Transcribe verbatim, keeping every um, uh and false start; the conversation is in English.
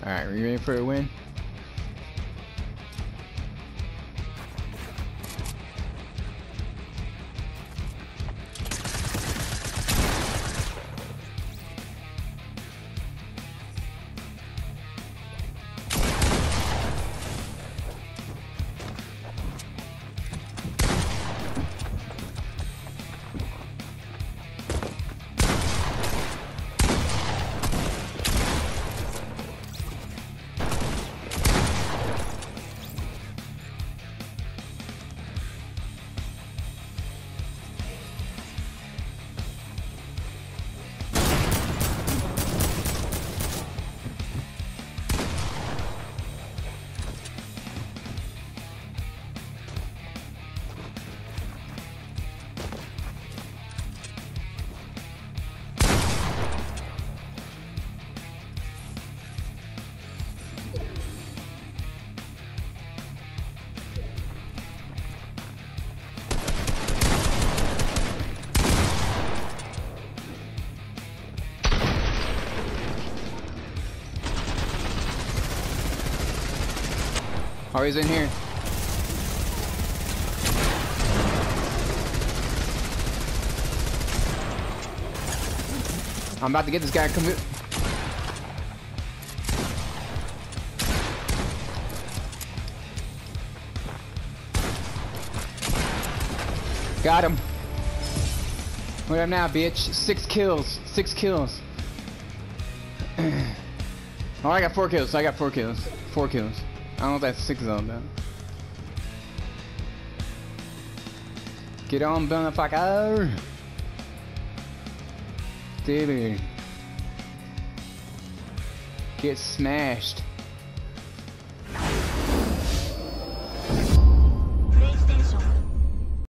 Alright, are you ready for a win? Oh, he's in here. I'm about to get this guy. Come here. Got him. What up now, bitch? Six kills. Six kills. Oh, I got four kills. I got four kills. Four kills. I don't know if that's six though, though. Get on, motherfucker! Dude. Get smashed.